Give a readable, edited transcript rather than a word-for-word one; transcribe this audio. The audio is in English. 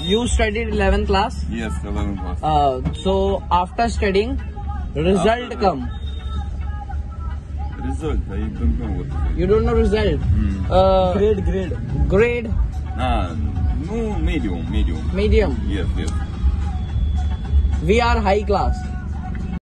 You studied 11th class. Yes, 11th class. So after studying, result come. Result, I don't know what is it. You don't know result. Grade. No, medium. Medium. Yes. We are high class.